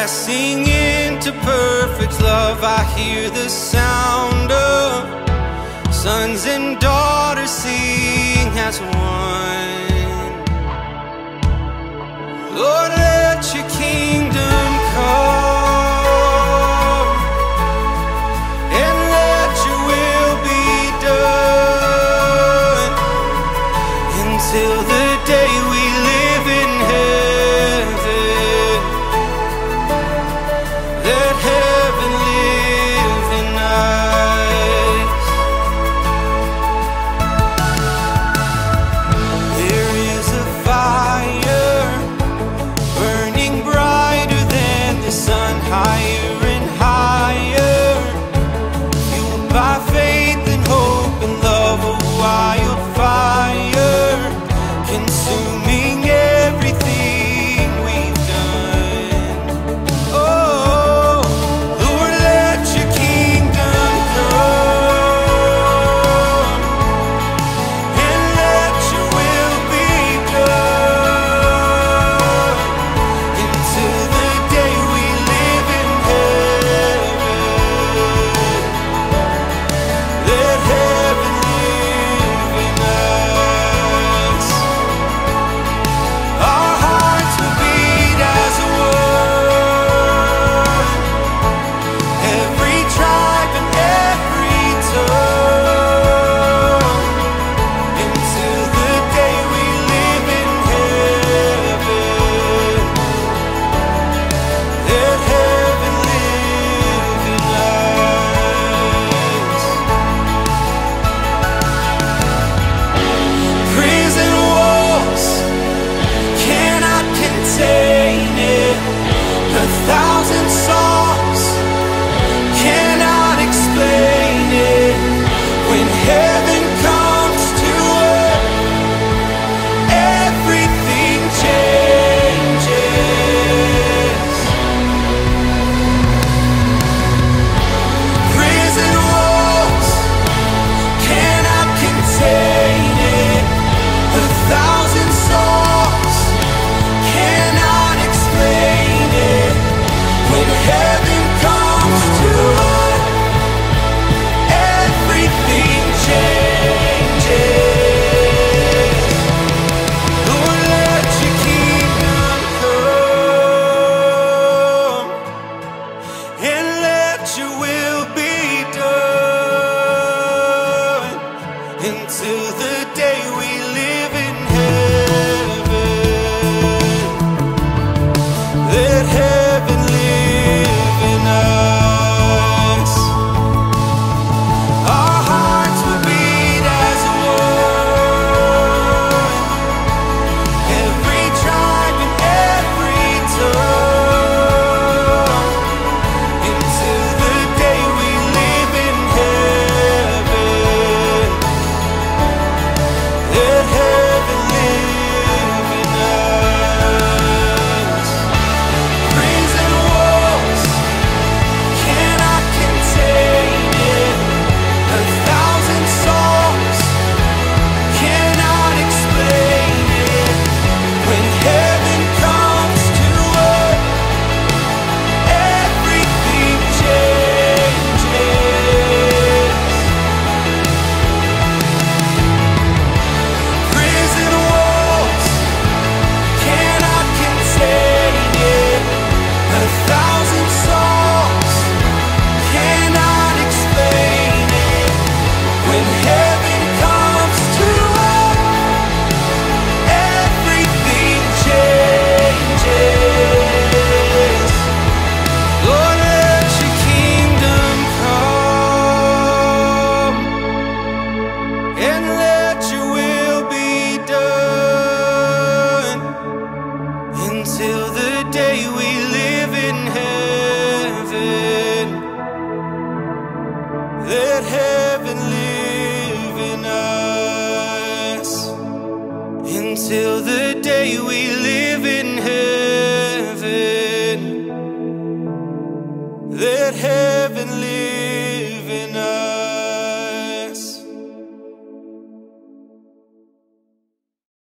progressing into perfect love. I hear the sound of sons and daughters sing as one. Lord, let your kingdom come, and let your will be done, until the day we live in heaven. Let heaven live in us. There is a fire burning brighter than the sun, higher and higher, fueled by faith and hope and love, a wildfire consuming everything we've done. Oh, Lord, let your kingdom come, and let your will be done, until the day we live in heaven. Let heaven live in us. Our hearts will beat as one, every tribe and every tongue, until the day we live in heaven. Let heaven live in us. Prison walls cannot contain it. 1,000 songs cannot explain it. When heaven comes to earth, everything changes. Prison walls cannot contain it. 1,000 songs cannot explain it. When heaven comes to earth, everything changes. Lord, let your kingdom come, and let your will be done, until the day we live in heaven. Let heaven live in us. Our hearts will beat as one, every tribe and every tongue, until the day we live in heaven. Let heaven live in us. Prison walls cannot contain it. 1,000 songs cannot explain it. When heaven comes to earth, everything changes. Prison walls cannot contain it. 1,000 songs cannot explain it. When heaven comes to earth, everything changes. Lord, let your kingdom come, and let your will be done, until the day we live in heaven. Let heaven live in us, until the day we